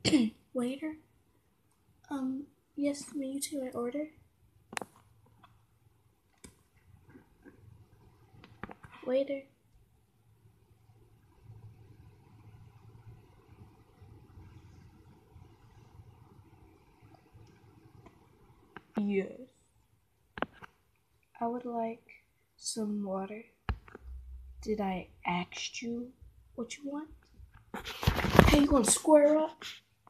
Waiter? Yes, may you take my order? Waiter? Yes. I would like some water. Did I ask you what you want? Hey, you gonna square up?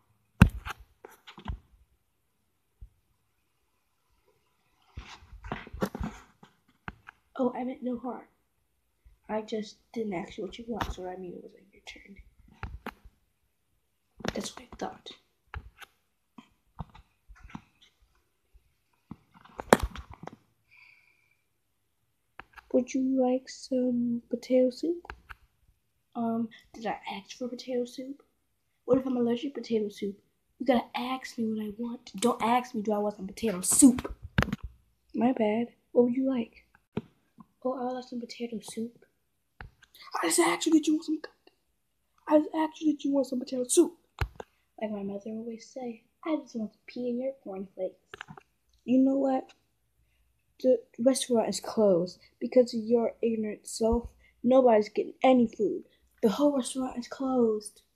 Oh, I meant no harm. I just didn't ask you what you want, so I mean it was like your turn. That's what I thought. Would you like some potato soup? Did I ask for potato soup? What if I'm allergic to potato soup? You gotta ask me what I want. Don't ask me, do I want some potato soup? My bad. What would you like? Oh, I would like some potato soup. I just asked you that you want some. I just asked you that you want some potato soup. Like my mother always say, I just want to pee in your cornflakes. You know what? The restaurant is closed because of your ignorant self. Nobody's getting any food. The whole restaurant is closed.